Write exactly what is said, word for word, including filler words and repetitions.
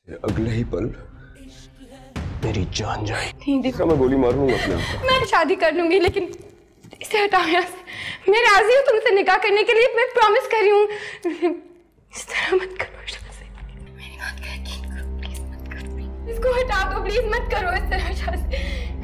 अगले ही पल मेरी जान जाए। नहीं देखो, मैं गोली मार लूंगा अपने आप को। मैं शादी कर लूंगी, लेकिन इसे हटाओ यहाँ से। मैं राजी हूँ तुमसे निकाह करने के लिए, मैं प्रॉमिस कर रही हूँ। इस तरह मत करो शादी, मेरी बात का यकीन करो, प्लीज मत करो। इसको हटा दो प्लीज, मत करो इस तरह शादी।